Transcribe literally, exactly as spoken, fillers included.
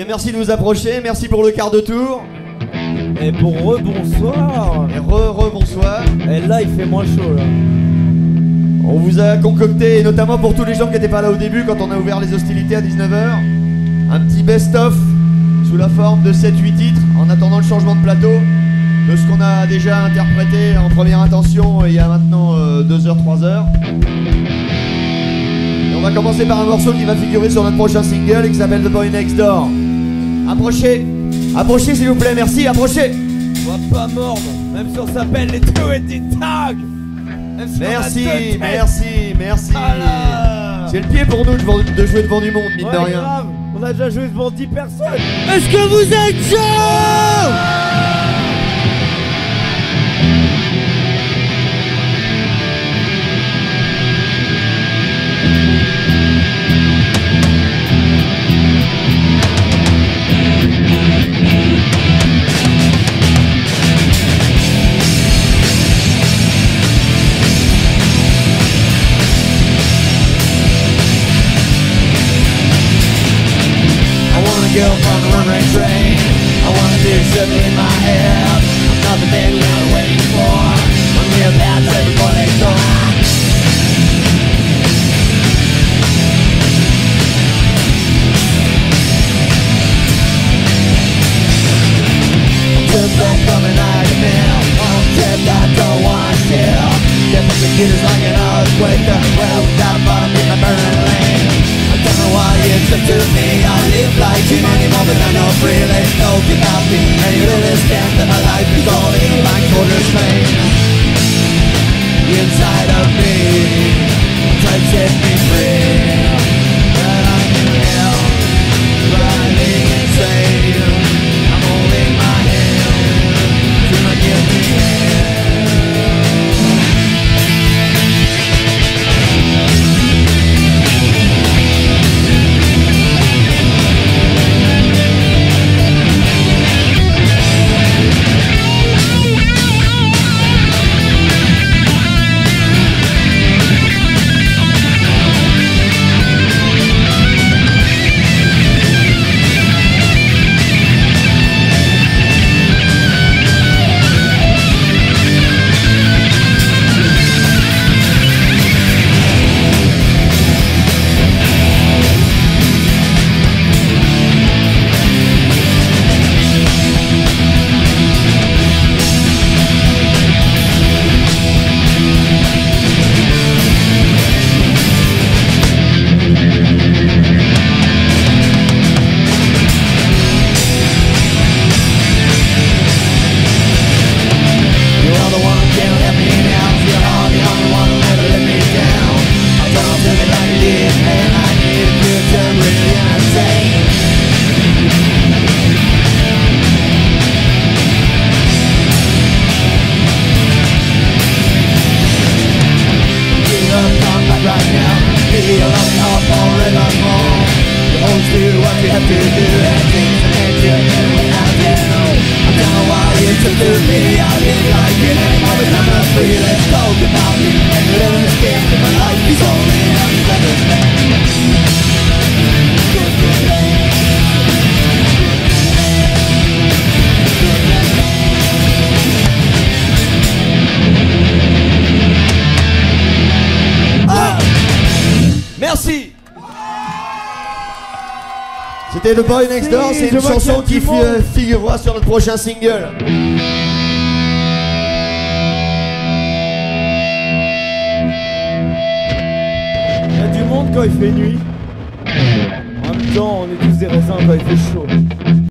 Et merci de vous approcher, merci pour le quart de tour. Et pour re-bonsoir. Et re-re-bonsoir. Et là, il fait moins chaud, là. On vous a concocté, notamment pour tous les gens qui n'étaient pas là au début quand on a ouvert les hostilités à dix-neuf heures, un petit best-of sous la forme de sept huit titres en attendant le changement de plateau de ce qu'on a déjà interprété en première intention il y a maintenant euh, deux heures, trois heures. Et on va commencer par un morceau qui va figurer sur notre prochain single et qui s'appelle The Boy Next Door. Approchez, approchez s'il vous plaît, merci, approchez. On va pas mordre, même si on s'appelle les Two Headed Tag. Merci, merci, merci. Voilà. C'est le pied pour nous de, de jouer devant du monde, mine ouais, de rien. Grave. On a déjà joué devant dix personnes. Est-ce que vous êtes chaud? Girl from the runaway train, I wanna do something in my head. I'm not the man we're waiting for. I'm real bad, so before they go. I'm just back from a nightmare. I'm trapped, I don't wanna chill. Get the computers like an earthquake. Well, without a bottom in my burning lane. I don't know why it's up to me. I live like you anymore, but I know really know about me. And you understand that my life is all in like quarters pain. Inside of me, try to set me free. But I'm real, running insane. I'm holding my hand to my guilty hand. C'était The Boy Next Door, c'est une chanson qui fi figurera sur notre prochain single. Il y a du monde quand il fait nuit. En même temps, on est tous des raisins quand il fait chaud.